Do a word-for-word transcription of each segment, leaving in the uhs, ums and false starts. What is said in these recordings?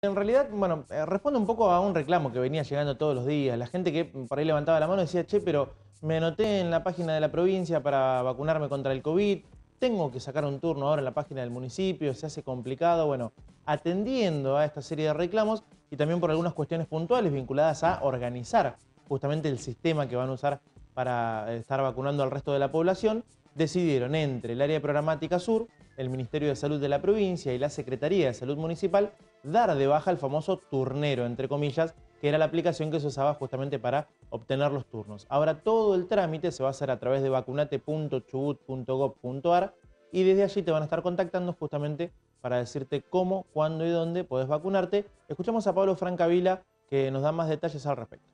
En realidad, bueno, eh, responde un poco a un reclamo que venía llegando todos los días. La gente que por ahí levantaba la mano decía, che, pero me anoté en la página de la provincia para vacunarme contra el COVID, tengo que sacar un turno ahora en la página del municipio, se hace complicado. Bueno, atendiendo a esta serie de reclamos y también por algunas cuestiones puntuales vinculadas a organizar justamente el sistema que van a usar para estar vacunando al resto de la población, decidieron entre el área programática sur, el Ministerio de Salud de la provincia y la Secretaría de Salud Municipal dar de baja el famoso turnero, entre comillas, que era la aplicación que se usaba justamente para obtener los turnos. Ahora todo el trámite se va a hacer a través de vacunate punto chubut punto gob punto ar y desde allí te van a estar contactando justamente para decirte cómo, cuándo y dónde podés vacunarte. Escuchamos a Pablo Francavila que nos da más detalles al respecto.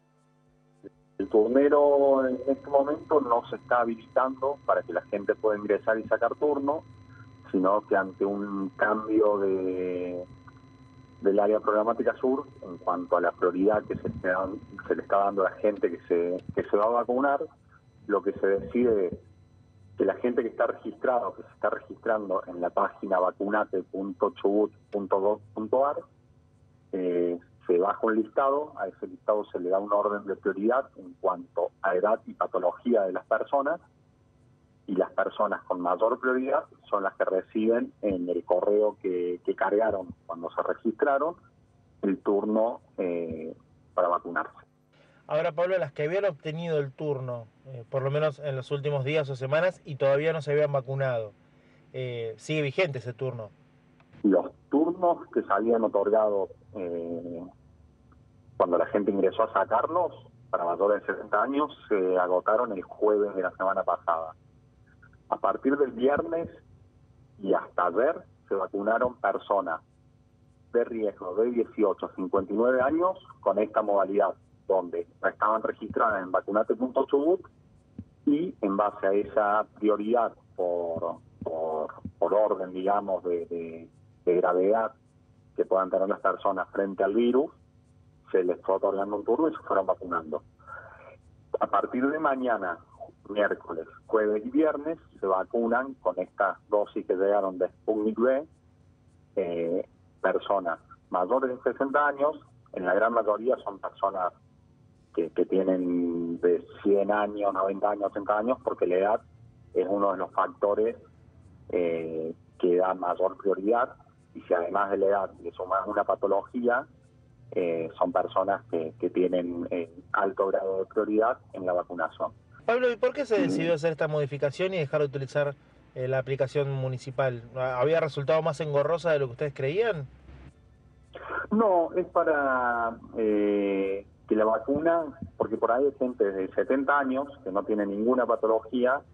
El turnero en este momento no se está habilitando para que la gente pueda ingresar y sacar turno, sino que ante un cambio de, del área programática sur en cuanto a la prioridad que se, se le está dando a la gente que se, que se va a vacunar, lo que se decide es que la gente que está registrada o que se está registrando en la página vacunate punto chubut punto gob punto ar eh, se baja un listado, a ese listado se le da un orden de prioridad en cuanto a edad y patología de las personas, y las personas con mayor prioridad son las que reciben en el correo que, que cargaron cuando se registraron el turno eh, para vacunarse. Ahora, Pablo, las que habían obtenido el turno, eh, por lo menos en los últimos días o semanas, y todavía no se habían vacunado, eh, ¿sigue vigente ese turno? Los turnos que se habían otorgado eh, cuando la gente ingresó a sacarlos para mayores de sesenta años se agotaron el jueves de la semana pasada. A partir del viernes y hasta ayer se vacunaron personas de riesgo de dieciocho a cincuenta y nueve años con esta modalidad, donde estaban registradas en vacunate punto chubut y en base a esa prioridad por, por, por orden, digamos, de, de, de gravedad que puedan tener las personas frente al virus, se les fue otorgando un turno y se fueron vacunando. A partir de mañana, miércoles, jueves y viernes, se vacunan con estas dosis que llegaron de Sputnik V, eh, personas mayores de sesenta años, en la gran mayoría son personas que, que tienen de cien años, noventa años, ochenta años, porque la edad es uno de los factores eh, que da mayor prioridad, y si además de la edad le suman una patología, eh, son personas que, que tienen eh, alto grado de prioridad en la vacunación. Pablo, ¿y por qué se decidió hacer esta modificación y dejar de utilizar eh, la aplicación municipal? ¿Había resultado más engorrosa de lo que ustedes creían? No, es para eh, que la vacuna, porque por ahí hay gente de setenta años que no tiene ninguna patología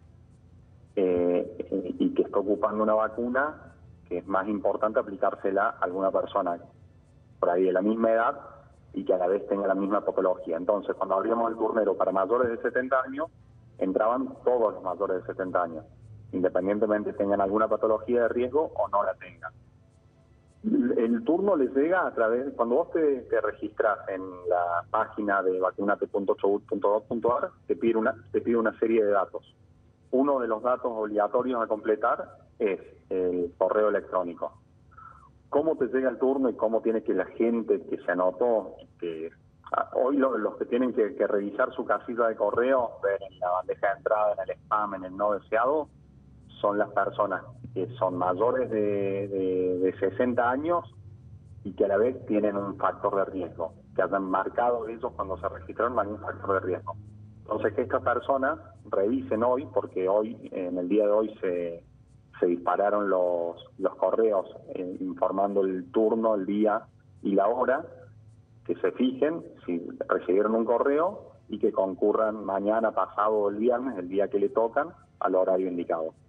eh, y que está ocupando una vacuna, que es más importante aplicársela a alguna persona por ahí de la misma edad y que a la vez tenga la misma patología. Entonces, cuando abrimos el turnero para mayores de setenta años, entraban todos los mayores de setenta años, independientemente tengan alguna patología de riesgo o no la tengan. El turno les llega a través, cuando vos te, te registras en la página de vacunate punto chubut punto gob punto ar, te pide una, te pide una serie de datos. Uno de los datos obligatorios a completar es el correo electrónico. ¿Cómo te llega el turno y cómo tiene que la gente que se anotó, que hoy lo, los que tienen que, que revisar su casilla de correo, ver en la bandeja de entrada, en el spam, en el no deseado, son las personas que son mayores de, de, de sesenta años y que a la vez tienen un factor de riesgo, que hayan marcado ellos cuando se registraron algún factor de riesgo. Entonces, que estas personas revisen hoy, porque hoy, en el día de hoy, se, se dispararon los, los correos eh, informando el turno, el día y la hora, que se fijen si recibieron un correo y que concurran mañana, pasado o el viernes, el día que le tocan, al horario indicado.